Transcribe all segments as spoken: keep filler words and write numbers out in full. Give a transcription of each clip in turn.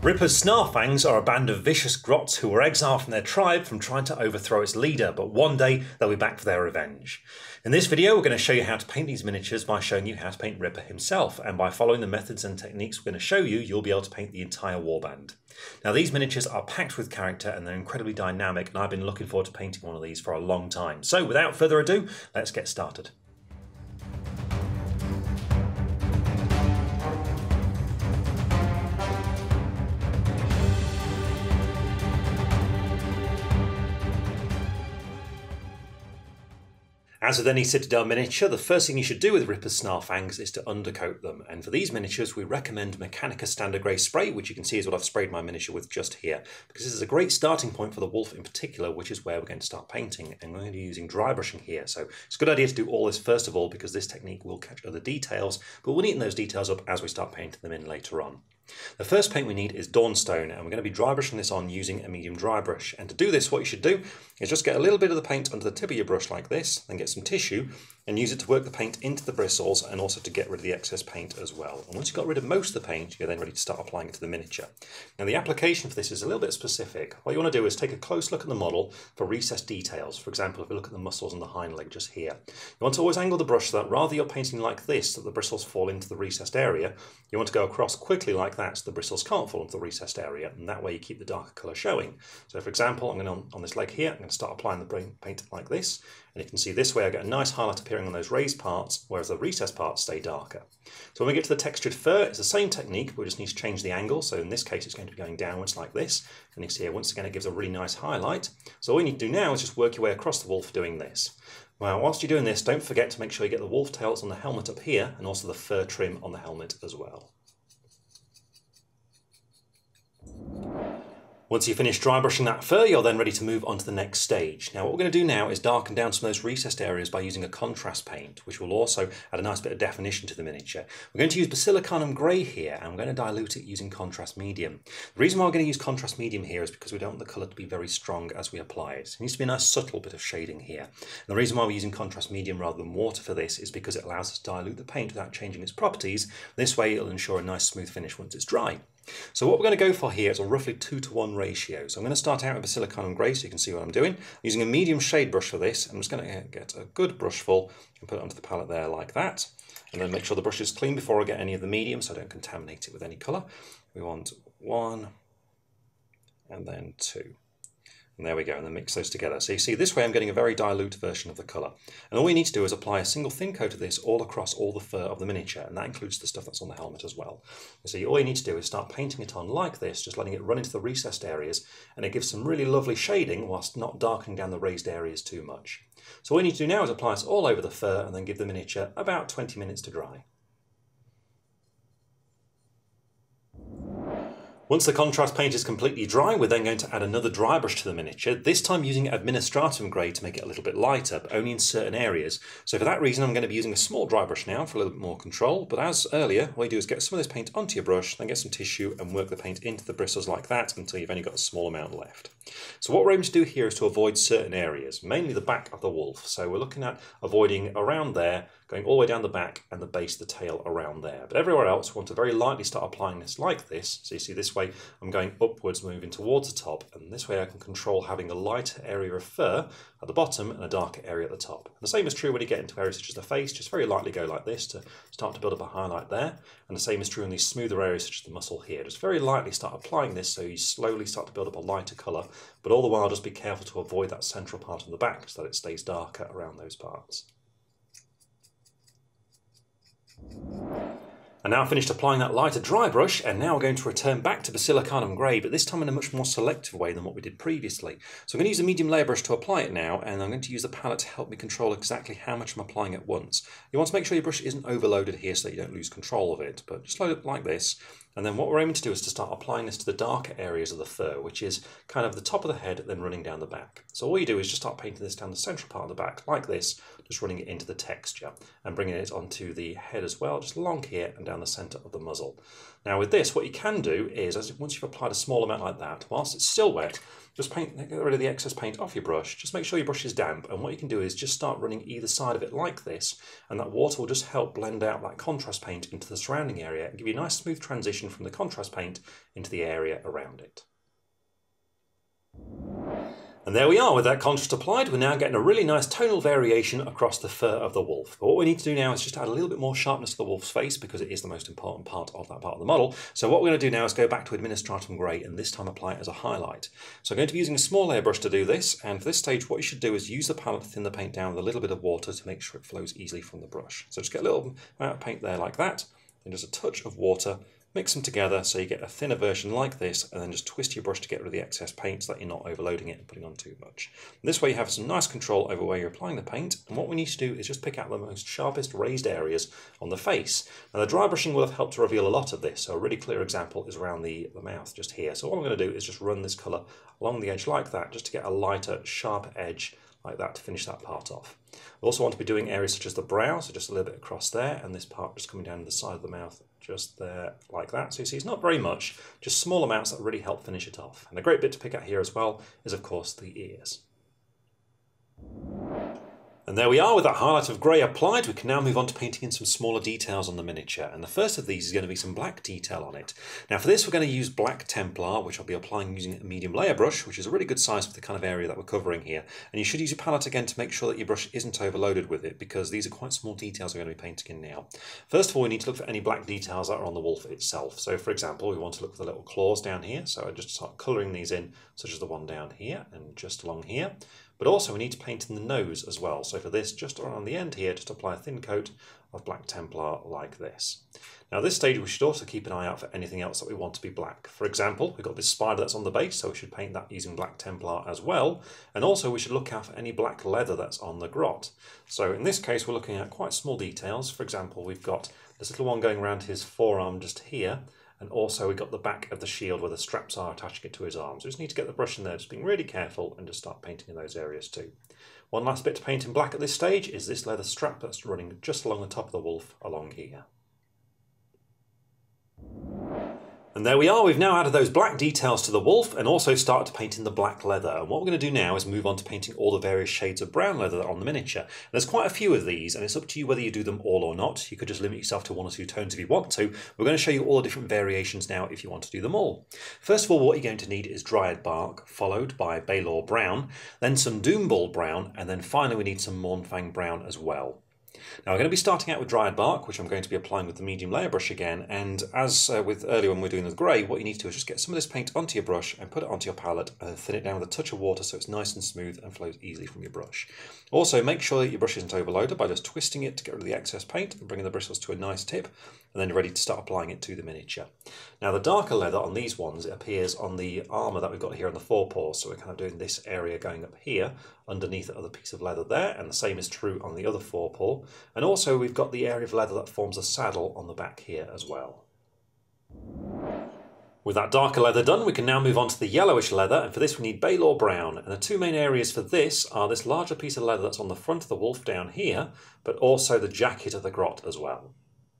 Rippa's Snarlfangs are a band of vicious grots who were exiled from their tribe from trying to overthrow its leader, but one day they'll be back for their revenge. In this video we're going to show you how to paint these miniatures by showing you how to paint Rippa himself, and by following the methods and techniques we're going to show you, you'll be able to paint the entire warband. Now these miniatures are packed with character and they're incredibly dynamic, and I've been looking forward to painting one of these for a long time. So without further ado, let's get started. As with any Citadel miniature, the first thing you should do with Rippa's Snarlfangs is to undercoat them, and for these miniatures we recommend Mechanica Standard Grey Spray, which you can see is what I've sprayed my miniature with just here, because this is a great starting point for the wolf in particular, which is where we're going to start painting, and we're going to be using dry brushing here. So it's a good idea to do all this first of all, because this technique will catch other details, but we'll neaten those details up as we start painting them in later on. The first paint we need is Dawnstone, and we're going to be dry brushing this on using a medium dry brush. And to do this, what you should do is just get a little bit of the paint under the tip of your brush like this, then get some tissue and use it to work the paint into the bristles and also to get rid of the excess paint as well. And once you've got rid of most of the paint, you're then ready to start applying it to the miniature. Now the application for this is a little bit specific. What you want to do is take a close look at the model for recessed details. For example, if we look at the muscles on the hind leg just here, you want to always angle the brush so that rather you're painting like this, that the bristles fall into the recessed area, you want to go across quickly like that so the bristles can't fall into the recessed area, and that way you keep the darker colour showing. So for example, I'm going to, on, on this leg here, I'm going to start applying the paint like this, and you can see this way I get a nice highlight appearing on those raised parts, whereas the recessed parts stay darker. So when we get to the textured fur, it's the same technique, but we just need to change the angle. So in this case it's going to be going downwards like this, and you see here once again it gives a really nice highlight. So all you need to do now is just work your way across the wolf doing this. Well, whilst you're doing this, don't forget to make sure you get the wolf tails on the helmet up here, and also the fur trim on the helmet as well. Once you finish dry brushing that fur, you're then ready to move on to the next stage. Now what we're going to do now is darken down some of those recessed areas by using a contrast paint, which will also add a nice bit of definition to the miniature. We're going to use Basilicanum Grey here, and we're going to dilute it using contrast medium. The reason why we're going to use contrast medium here is because we don't want the colour to be very strong as we apply it. It needs to be a nice subtle bit of shading here. And the reason why we're using contrast medium rather than water for this is because it allows us to dilute the paint without changing its properties. This way it'll ensure a nice smooth finish once it's dry. So what we're going to go for here is a roughly two to one ratio. So I'm going to start out with Basilicanum Grey so you can see what I'm doing. I'm using a medium shade brush for this. I'm just going to get a good brush full and put it onto the palette there like that. And then make sure the brush is clean before I get any of the medium so I don't contaminate it with any colour. We want one and then two. And there we go, and then mix those together. So you see, this way I'm getting a very dilute version of the colour. And all we need to do is apply a single thin coat of this all across all the fur of the miniature, and that includes the stuff that's on the helmet as well. So all you need to do is start painting it on like this, just letting it run into the recessed areas, and it gives some really lovely shading whilst not darkening down the raised areas too much. So all you need to do now is apply it all over the fur and then give the miniature about twenty minutes to dry. Once the contrast paint is completely dry, we're then going to add another dry brush to the miniature, this time using Administratum Grey to make it a little bit lighter, but only in certain areas. So for that reason I'm going to be using a small dry brush now for a little bit more control, but as earlier, all you do is get some of this paint onto your brush, then get some tissue and work the paint into the bristles like that until you've only got a small amount left. So what we're aiming to do here is to avoid certain areas, mainly the back of the wolf. So we're looking at avoiding around there, going all the way down the back and the base of the tail around there. But everywhere else we want to very lightly start applying this like this. So you see this way I'm going upwards, moving towards the top, and this way I can control having a lighter area of fur at the bottom and a darker area at the top. And the same is true when you get into areas such as the face, just very lightly go like this to start to build up a highlight there. And the same is true in these smoother areas such as the muscle here. Just very lightly start applying this so you slowly start to build up a lighter colour, but all the while just be careful to avoid that central part of the back so that it stays darker around those parts. And now I've finished applying that lighter dry brush, and now we're going to return back to Basilicanum Grey, but this time in a much more selective way than what we did previously. So I'm going to use a medium layer brush to apply it now, and I'm going to use the palette to help me control exactly how much I'm applying at once. You want to make sure your brush isn't overloaded here so that you don't lose control of it, but just load it like this. And then what we're aiming to do is to start applying this to the darker areas of the fur, which is kind of the top of the head, then running down the back. So all you do is just start painting this down the central part of the back, like this, just running it into the texture, and bringing it onto the head as well, just along here and down down the centre of the muzzle. Now with this, what you can do is, as once you've applied a small amount like that, whilst it's still wet, just paint, get rid of the excess paint off your brush. Just make sure your brush is damp, and what you can do is just start running either side of it like this, and that water will just help blend out that contrast paint into the surrounding area and give you a nice smooth transition from the contrast paint into the area around it. And there we are, with that contrast applied, we're now getting a really nice tonal variation across the fur of the wolf. But what we need to do now is just add a little bit more sharpness to the wolf's face, because it is the most important part of that part of the model. So what we're going to do now is go back to Administratum Grey and this time apply it as a highlight. So I'm going to be using a small airbrush to do this, and for this stage what you should do is use the palette to thin the paint down with a little bit of water to make sure it flows easily from the brush. So just get a little amount of paint there like that, and just a touch of water. Mix them together so you get a thinner version like this, and then just twist your brush to get rid of the excess paint so that you're not overloading it and putting on too much. And this way you have some nice control over where you're applying the paint, and what we need to do is just pick out the most sharpest raised areas on the face. Now the dry brushing will have helped to reveal a lot of this, so a really clear example is around the, the mouth just here. So what I'm going to do is just run this colour along the edge like that, just to get a lighter, sharp edge like that to finish that part off. We also want to be doing areas such as the brow, so just a little bit across there, and this part just coming down the side of the mouth, just there, like that. So you see it's not very much, just small amounts that really help finish it off. And a great bit to pick out here as well is, of course, the ears. And there we are, with that highlight of grey applied. We can now move on to painting in some smaller details on the miniature, and the first of these is going to be some black detail on it. Now for this we're going to use black Templar, which I'll be applying using a medium layer brush, which is a really good size for the kind of area that we're covering here. And you should use your palette again to make sure that your brush isn't overloaded with it, because these are quite small details we're going to be painting in now. First of all, we need to look for any black details that are on the wolf itself. So for example, we want to look for the little claws down here, so I just start colouring these in, such as the one down here and just along here. But also we need to paint in the nose as well. So for this, just around the end here, just apply a thin coat of black Templar like this. Now at this stage we should also keep an eye out for anything else that we want to be black. For example, we've got this spider that's on the base, so we should paint that using black Templar as well. And also we should look out for any black leather that's on the grot. So in this case we're looking at quite small details. For example, we've got this little one going around his forearm just here. And also we've got the back of the shield where the straps are attaching it to his arms. We just need to get the brush in there, just being really careful, and just start painting in those areas too. One last bit to paint in black at this stage is this leather strap that's running just along the top of the wolf along here. And there we are, we've now added those black details to the wolf and also started to paint in the black leather. And what we're going to do now is move on to painting all the various shades of brown leather that are on the miniature. And there's quite a few of these, and it's up to you whether you do them all or not. You could just limit yourself to one or two tones if you want to. We're going to show you all the different variations now if you want to do them all. First of all, what you're going to need is Dryad Bark, followed by Baylor Brown, then some Doomball Brown, and then finally we need some Mournfang Brown as well. Now we're going to be starting out with Dryad Bark, which I'm going to be applying with the medium layer brush again, and as uh, with earlier when we we're doing the grey, what you need to do is just get some of this paint onto your brush and put it onto your palette and thin it down with a touch of water so it's nice and smooth and flows easily from your brush. Also make sure that your brush isn't overloaded by just twisting it to get rid of the excess paint and bringing the bristles to a nice tip, and then you're ready to start applying it to the miniature. Now the darker leather on these ones, it appears on the armour that we've got here on the forepaws, so we're kind of doing this area going up here underneath the other piece of leather there, and the same is true on the other forepaw. And also we've got the area of leather that forms a saddle on the back here as well. With that darker leather done, we can now move on to the yellowish leather, and for this we need Baylor Brown. And the two main areas for this are this larger piece of leather that's on the front of the wolf down here, but also the jacket of the grot as well.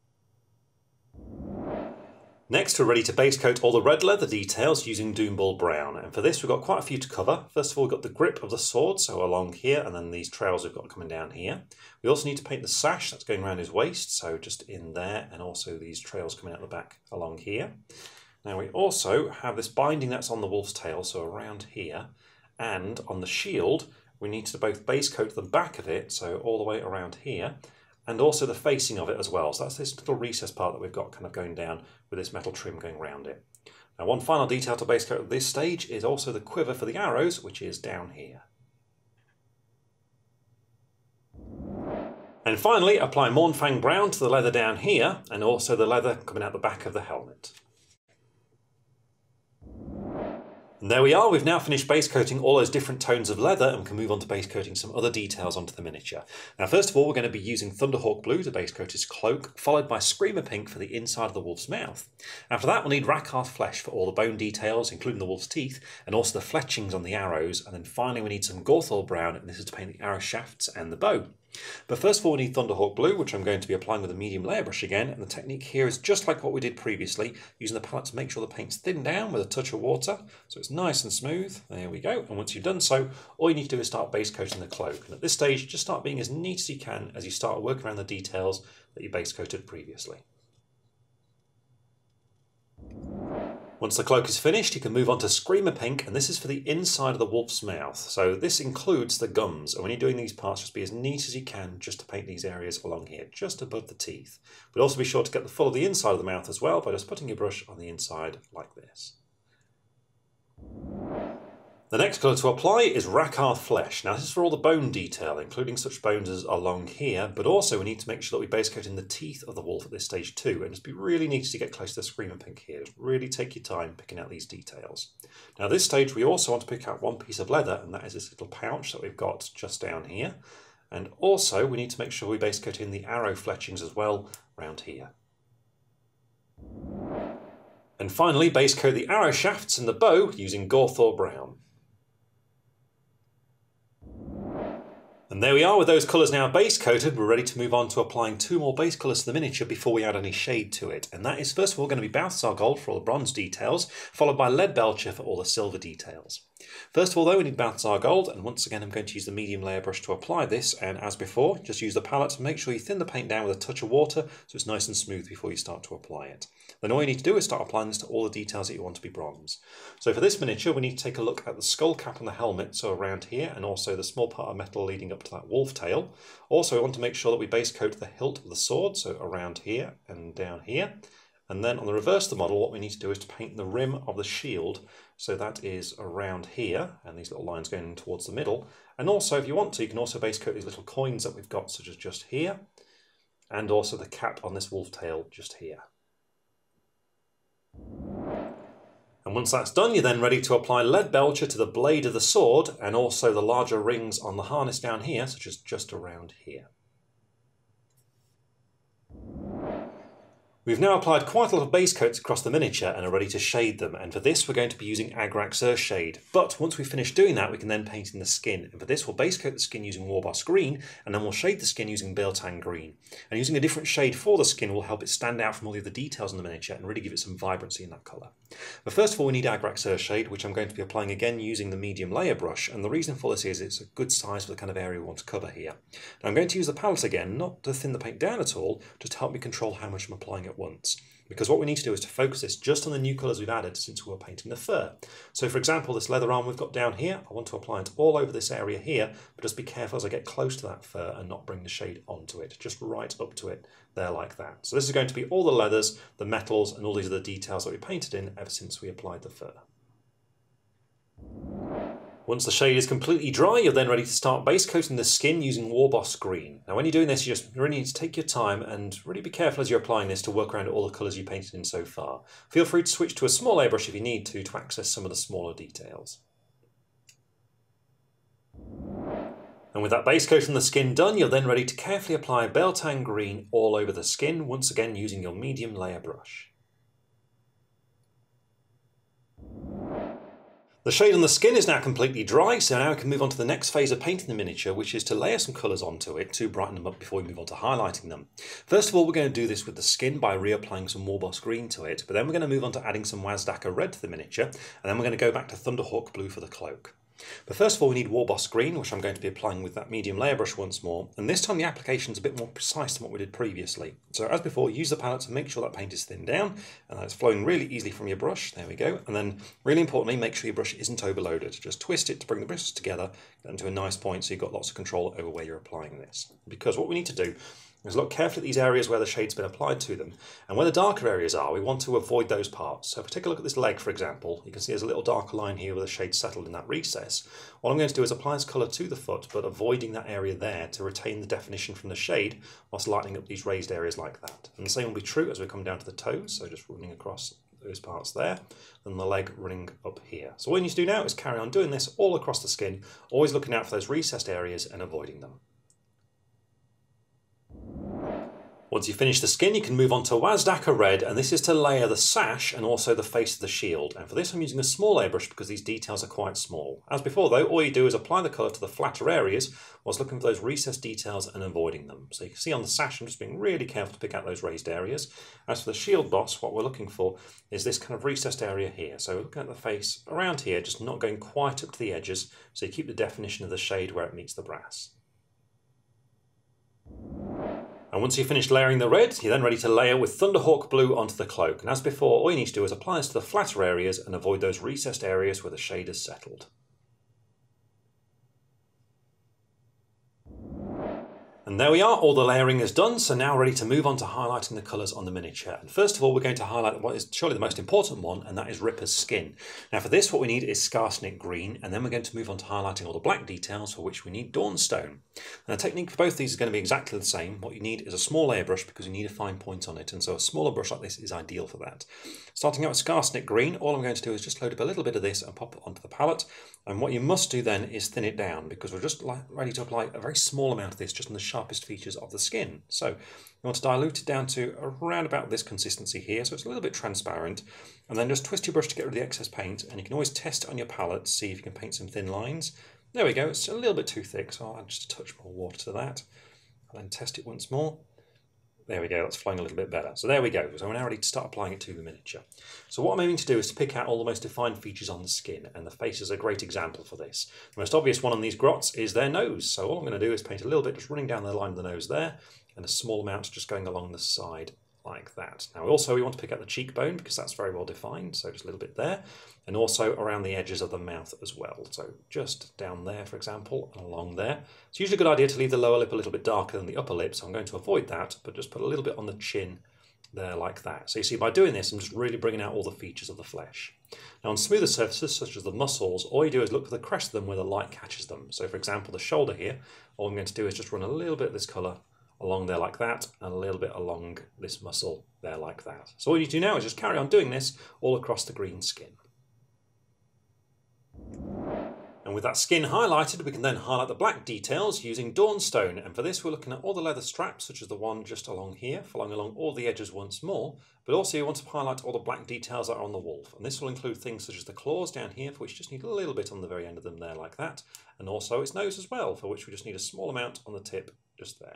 Next we're ready to base coat all the red leather details using Doomball Brown, and for this we've got quite a few to cover. First of all we've got the grip of the sword, so along here, and then these trails we've got coming down here. We also need to paint the sash that's going around his waist, so just in there, and also these trails coming out the back along here. Now we also have this binding that's on the wolf's tail, so around here, and on the shield we need to both base coat the back of it, so all the way around here, and also the facing of it as well. So that's this little recess part that we've got kind of going down with this metal trim going around it. Now one final detail to base coat at this stage is also the quiver for the arrows, which is down here. And finally apply Mournfang Brown to the leather down here, and also the leather coming out the back of the helmet. And there we are, we've now finished base coating all those different tones of leather, and we can move on to base coating some other details onto the miniature. Now first of all we're going to be using Thunderhawk Blue to base coat his cloak, followed by Screamer Pink for the inside of the wolf's mouth. After that we'll need Rakarth Flesh for all the bone details, including the wolf's teeth, and also the fletchings on the arrows, and then finally we need some Gorthal Brown, and this is to paint the arrow shafts and the bow. But first of all, we need Thunderhawk Blue, which I'm going to be applying with a medium layer brush again, and the technique here is just like what we did previously, using the palette to make sure the paint's thinned down with a touch of water, so it's nice and smooth. There we go, and once you've done so, all you need to do is start base coating the cloak, and at this stage, just start being as neat as you can as you start working around the details that you base coated previously. Once the cloak is finished, you can move on to Screamer Pink, and this is for the inside of the wolf's mouth. So this includes the gums, and when you're doing these parts, just be as neat as you can just to paint these areas along here, just above the teeth. But also be sure to get the full of the inside of the mouth as well by just putting your brush on the inside like this. The next colour to apply is Rakarth Flesh. Now this is for all the bone detail, including such bones as along here, but also we need to make sure that we base coat in the teeth of the wolf at this stage too, and just be really neat as you get close to the Screamer Pink here. Just really take your time picking out these details. Now at this stage we also want to pick out one piece of leather, and that is this little pouch that we've got just down here. And also we need to make sure we base coat in the arrow fletchings as well around here. And finally base coat the arrow shafts and the bow using Gawthor Brown. And there we are with those colours now base coated. We're ready to move on to applying two more base colours to the miniature before we add any shade to it. And that is first of all going to be Balthasar Gold for all the bronze details, followed by Lead Belcher for all the silver details. First of all though, we need Balthasar Gold, and once again I'm going to use the medium layer brush to apply this, and as before, just use the palette to make sure you thin the paint down with a touch of water so it's nice and smooth before you start to apply it. Then all you need to do is start applying this to all the details that you want to be bronze. So for this miniature we need to take a look at the skull cap and the helmet, so around here, and also the small part of metal leading up to that wolf tail. Also we want to make sure that we base coat the hilt of the sword, so around here and down here. And then on the reverse of the model, what we need to do is to paint the rim of the shield, so that is around here, and these little lines going towards the middle. And also, if you want to, you can also base coat these little coins that we've got, such as just here, and also the cap on this wolf tail just here. And once that's done, you're then ready to apply Lead Belcher to the blade of the sword, and also the larger rings on the harness down here, such as just around here. We've now applied quite a lot of base coats across the miniature and are ready to shade them, and for this we're going to be using Agrax Earthshade. But once we finish doing that, we can then paint in the skin, and for this we'll base coat the skin using Warboss Green, and then we'll shade the skin using Biltang Green. And using a different shade for the skin will help it stand out from all the other details in the miniature and really give it some vibrancy in that colour. But first of all we need Agrax Earthshade, which I'm going to be applying again using the medium layer brush, and the reason for this is it's a good size for the kind of area we want to cover here. Now I'm going to use the palette again, not to thin the paint down at all, just to help me control how much I'm applying at once. Because what we need to do is to focus this just on the new colours we've added since we were painting the fur. So for example, this leather arm we've got down here, I want to apply it all over this area here, but just be careful as I get close to that fur and not bring the shade onto it, just right up to it there like that. So this is going to be all the leathers, the metals, and all these other details that we painted in ever since we applied the fur. Once the shade is completely dry, you're then ready to start base coating the skin using Warboss Green. Now when you're doing this, you just really need to take your time and really be careful as you're applying this to work around all the colours you painted in so far. Feel free to switch to a small airbrush if you need to, to access some of the smaller details. And with that base coat on the skin done, you're then ready to carefully apply Biltang Green all over the skin, once again using your medium layer brush. The shade on the skin is now completely dry, so now we can move on to the next phase of painting the miniature, which is to layer some colours onto it to brighten them up before we move on to highlighting them. First of all, we're going to do this with the skin by reapplying some Warboss Green to it, but then we're going to move on to adding some Wazdaka Red to the miniature, and then we're going to go back to Thunderhawk Blue for the cloak. But first of all we need Warboss Green, which I'm going to be applying with that medium layer brush once more, and this time the application is a bit more precise than what we did previously. So as before, use the palette to make sure that paint is thinned down and that it's flowing really easily from your brush. There we go. And then really importantly, make sure your brush isn't overloaded. Just twist it to bring the brushes together, get them to a nice point so you've got lots of control over where you're applying this. Because what we need to do is look carefully at these areas where the shade's been applied to them, and where the darker areas are, we want to avoid those parts. So if we take a look at this leg, for example, you can see there's a little darker line here where the shade settled in that recess. What I'm going to do is apply this colour to the foot, but avoiding that area there to retain the definition from the shade, whilst lightening up these raised areas like that. And the same will be true as we come down to the toes, so just running across those parts there, and the leg running up here. So all you need to do now is carry on doing this all across the skin, always looking out for those recessed areas and avoiding them. Once you finish the skin, you can move on to Wazdaka Red, and this is to layer the sash and also the face of the shield. And for this I'm using a small airbrush because these details are quite small. As before though, all you do is apply the colour to the flatter areas whilst looking for those recessed details and avoiding them. So you can see on the sash I'm just being really careful to pick out those raised areas. As for the shield boss, what we're looking for is this kind of recessed area here. So looking at the face around here, just not going quite up to the edges, so you keep the definition of the shade where it meets the brass. And once you've finished layering the red, you're then ready to layer with Thunderhawk Blue onto the cloak. And as before, all you need to do is apply this to the flatter areas and avoid those recessed areas where the shade has settled. And there we are, all the layering is done, so now ready to move on to highlighting the colours on the miniature. And first of all, we're going to highlight what is surely the most important one, and that is Rippa's skin. Now for this, what we need is Scarsnick Green, and then we're going to move on to highlighting all the black details, for which we need Dawnstone. And the technique for both of these is going to be exactly the same. What you need is a small airbrush because you need a fine point on it, and so a smaller brush like this is ideal for that. Starting out with Scarsnick Green, all I'm going to do is just load up a little bit of this and pop it onto the palette. And what you must do then is thin it down, because we're just ready to apply a very small amount of this just on the sharpest features of the skin. So you want to dilute it down to around about this consistency here, so it's a little bit transparent, and then just twist your brush to get rid of the excess paint, and you can always test it on your palette to see if you can paint some thin lines. There we go, it's a little bit too thick, so I'll add just a touch more water to that, and then test it once more. There we go, that's flowing a little bit better. So there we go, so we're now ready to start applying it to the miniature. So what I'm aiming to do is to pick out all the most defined features on the skin, and the face is a great example for this. The most obvious one on these grots is their nose, so all I'm going to do is paint a little bit just running down the line of the nose there, and a small amount just going along the side like that. Now also we want to pick out the cheekbone because that's very well defined, so just a little bit there, and also around the edges of the mouth as well. So just down there, for example, and along there. It's usually a good idea to leave the lower lip a little bit darker than the upper lip, so I'm going to avoid that, but just put a little bit on the chin there like that. So you see, by doing this, I'm just really bringing out all the features of the flesh. Now on smoother surfaces, such as the muscles, all you do is look for the crest of them where the light catches them. So for example, the shoulder here, all I'm going to do is just run a little bit of this colour along there like that, and a little bit along this muscle there like that. So all you do now is just carry on doing this all across the green skin. And with that skin highlighted, we can then highlight the black details using Dawnstone. And for this, we're looking at all the leather straps, such as the one just along here, following along all the edges once more. But also you want to highlight all the black details that are on the wolf. And this will include things such as the claws down here, for which you just need a little bit on the very end of them there like that. And also its nose as well, for which we just need a small amount on the tip just there.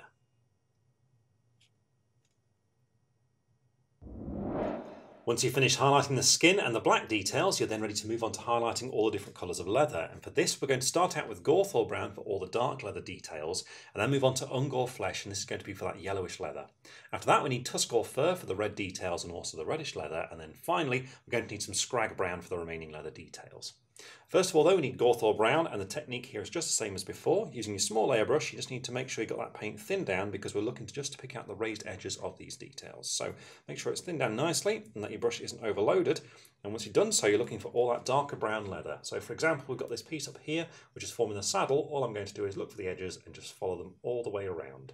Once you've finished highlighting the skin and the black details, you're then ready to move on to highlighting all the different colours of leather. And for this, we're going to start out with Gawthor Brown for all the dark leather details, and then move on to Ungor Flesh, and this is going to be for that yellowish leather. After that, we need Tuskor Fur for the red details and also the reddish leather, and then finally, we're going to need some Scrag Brown for the remaining leather details. First of all though, we need Gawthor Brown, and the technique here is just the same as before. Using your small airbrush, you just need to make sure you got that paint thinned down, because we're looking to just to pick out the raised edges of these details. So make sure it's thinned down nicely and that your brush isn't overloaded. And once you've done so, you're looking for all that darker brown leather. So for example, we've got this piece up here, which is forming the saddle. All I'm going to do is look for the edges and just follow them all the way around.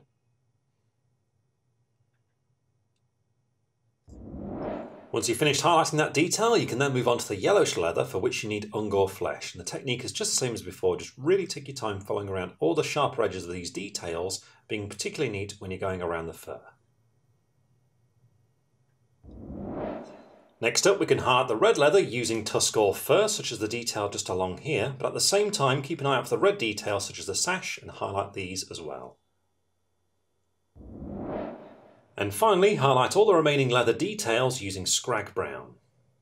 Once you've finished highlighting that detail, you can then move on to the yellowish leather, for which you need Ungor Flesh. And the technique is just the same as before, just really take your time following around all the sharper edges of these details, being particularly neat when you're going around the fur. Next up, we can highlight the red leather using Tuskor Fur, such as the detail just along here, but at the same time keep an eye out for the red details such as the sash, and highlight these as well. And finally, highlight all the remaining leather details using Scrag Brown.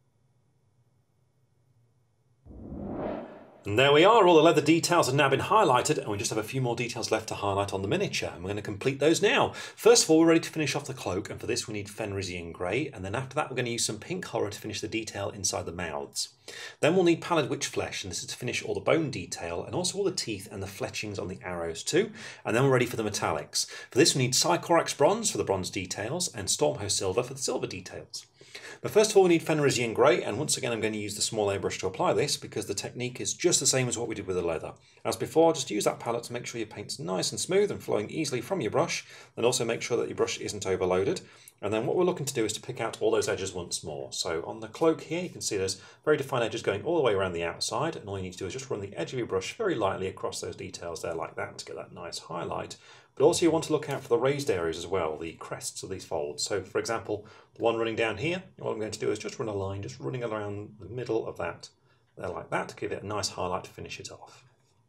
And there we are, all the leather details have now been highlighted, and we just have a few more details left to highlight on the miniature, and we're going to complete those now. First of all, we're ready to finish off the cloak, and for this we need Fenrisian Grey, and then after that we're going to use some pink horror to finish the detail inside the mouths. Then we'll need Pallid Witch Flesh, and this is to finish all the bone detail, and also all the teeth and the fletchings on the arrows too. And then we're ready for the metallics. For this we need Sycorax Bronze for the bronze details, and Stormhost Silver for the silver details. But first of all we need Fenrisian Grey, and once again I'm going to use the small airbrush to apply this, because the technique is just the same as what we did with the leather. As before, just use that palette to make sure your paint's nice and smooth and flowing easily from your brush, and also make sure that your brush isn't overloaded. And then what we're looking to do is to pick out all those edges once more. So on the cloak here you can see there's very defined fine edges going all the way around the outside, and all you need to do is just run the edge of your brush very lightly across those details there like that to get that nice highlight. But also you want to look out for the raised areas as well, the crests of these folds. So for example, the one running down here, what I'm going to do is just run a line, just running around the middle of that there like that to give it a nice highlight to finish it off.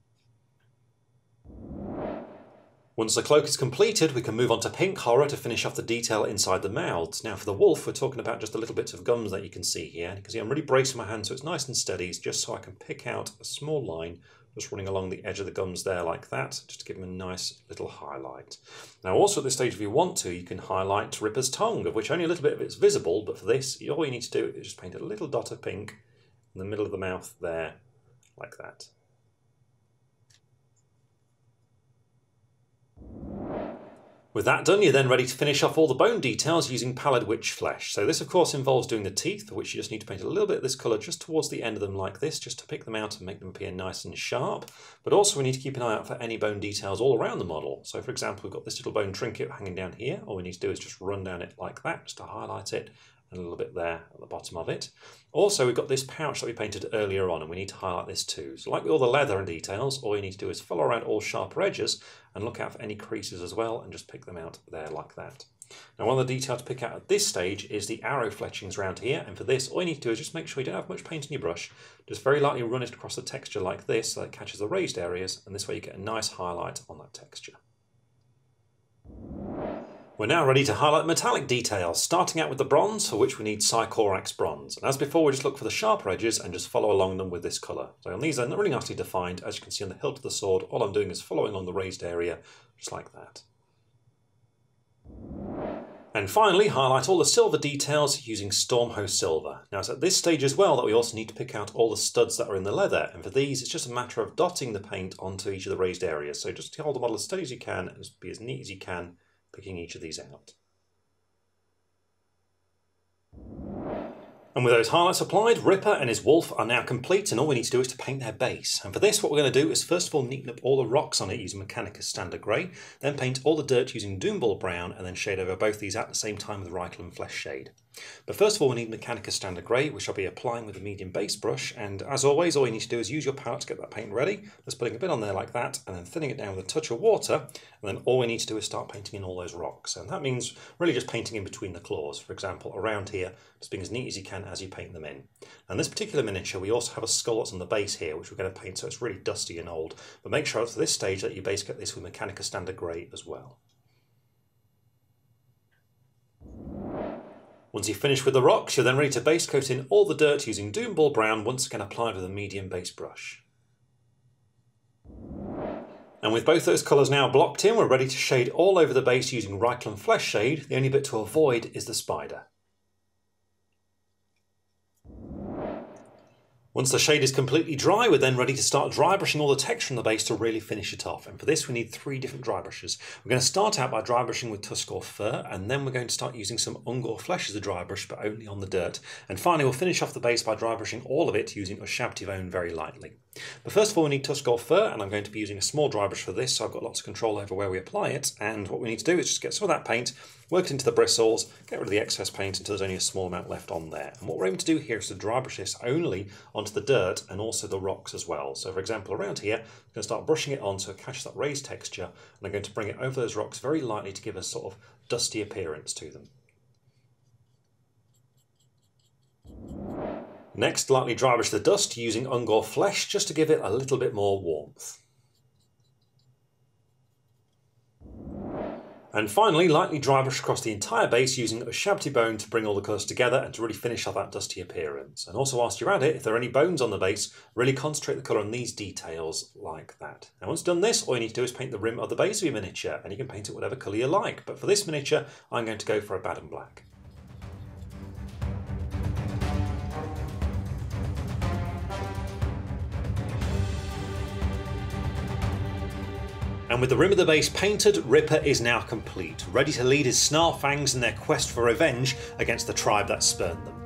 Once the cloak is completed, we can move on to pink horror to finish off the detail inside the mouths. Now for the wolf, we're talking about just the little bits of gums that you can see here. You can see I'm really bracing my hand so it's nice and steady, just so I can pick out a small line, just running along the edge of the gums there like that, just to give them a nice little highlight. Now also at this stage, if you want to, you can highlight Rippa's tongue, of which only a little bit of it's visible, but for this, all you need to do is just paint a little dot of pink in the middle of the mouth there, like that. With that done, you're then ready to finish off all the bone details using pallid witch flesh. So this of course involves doing the teeth, for which you just need to paint a little bit of this colour just towards the end of them like this, just to pick them out and make them appear nice and sharp. But also we need to keep an eye out for any bone details all around the model. So for example, we've got this little bone trinket hanging down here. All we need to do is just run down it like that, just to highlight it, and a little bit there at the bottom of it. Also, we've got this pouch that we painted earlier on, and we need to highlight this too. So like with all the leather and details, all you need to do is follow around all sharper edges and look out for any creases as well, and just pick them out there like that. Now one of the details to pick out at this stage is the arrow fletchings around here, and for this all you need to do is just make sure you don't have much paint in your brush. Just very lightly run it across the texture like this so that it catches the raised areas, and this way you get a nice highlight on that texture. We're now ready to highlight metallic details, starting out with the bronze, for which we need Psychorax bronze. And as before, we just look for the sharper edges and just follow along them with this colour. So on these are really nicely defined. As you can see on the hilt of the sword, all I'm doing is following along the raised area, just like that. And finally, highlight all the silver details using Stormhost Silver. Now it's at this stage as well that we also need to pick out all the studs that are in the leather, and for these it's just a matter of dotting the paint onto each of the raised areas. So just hold the model as steady as you can and just be as neat as you can, picking each of these out. And with those highlights applied, Rippa and his wolf are now complete, and all we need to do is to paint their base. And for this, what we're going to do is first of all neaten up all the rocks on it using Mechanicus Standard Grey, then paint all the dirt using Doomball Brown, and then shade over both these at the same time with Reikland Flesh Shade. But first of all, we need Mechanicus Standard Grey, which I'll be applying with a medium base brush, and as always, all you need to do is use your palette to get that paint ready. Just putting a bit on there like that, and then thinning it down with a touch of water, and then all we need to do is start painting in all those rocks. And that means really just painting in between the claws. For example, around here, just being as neat as you can as you paint them in. And this particular miniature, we also have a skull that's on the base here, which we're going to paint so it's really dusty and old. But make sure at this stage that you base coat this with Mechanicus Standard Grey as well. Once you've finished with the rocks, you're then ready to base coat in all the dirt using Doomball Brown, once again applied with a medium base brush. And with both those colours now blocked in, we're ready to shade all over the base using Reikland Flesh Shade. The only bit to avoid is the spider. Once the shade is completely dry, we're then ready to start dry brushing all the texture on the base to really finish it off. And for this, we need three different dry brushes. We're going to start out by dry brushing with Tuskor Fur, and then we're going to start using some Ungor Flesh as a dry brush, but only on the dirt. And finally, we'll finish off the base by dry brushing all of it using Ushabtivone very lightly. But first of all, we need Tuskor Fur, and I'm going to be using a small dry brush for this, so I've got lots of control over where we apply it. And what we need to do is just get some of that paint, work it into the bristles, get rid of the excess paint until there's only a small amount left on there. And what we're aiming to do here is to dry brush this only onto the dirt and also the rocks as well. So for example, around here, I'm going to start brushing it on so it catches that raised texture, and I'm going to bring it over those rocks very lightly to give a sort of dusty appearance to them. Next, lightly dry brush the dust using Ungor Flesh just to give it a little bit more warmth. And finally, lightly dry brush across the entire base using Ushabtivone to bring all the colours together and to really finish off that dusty appearance. And also whilst you're at it, if there are any bones on the base, really concentrate the colour on these details like that. Now once done this, all you need to do is paint the rim of the base of your miniature, and you can paint it whatever colour you like. But for this miniature, I'm going to go for a Baden Black. And with the rim of the base painted, Rippa is now complete, ready to lead his Snarlfangs in their quest for revenge against the tribe that spurned them.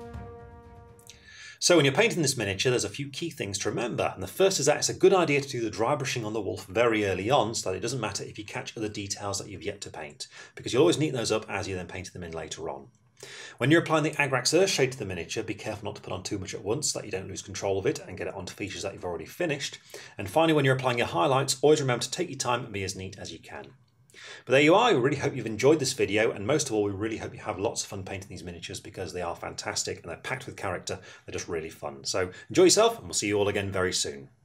So when you're painting this miniature, there's a few key things to remember, and the first is that it's a good idea to do the dry brushing on the wolf very early on, so that it doesn't matter if you catch other details that you've yet to paint, because you'll always neaten those up as you then paint them in later on. When you're applying the Agrax Earth shade to the miniature, be careful not to put on too much at once so that you don't lose control of it and get it onto features that you've already finished. And finally, when you're applying your highlights, always remember to take your time and be as neat as you can. But there you are. We really hope you've enjoyed this video, and most of all, we really hope you have lots of fun painting these miniatures because they are fantastic and they're packed with character. They're just really fun. So enjoy yourself, and we'll see you all again very soon.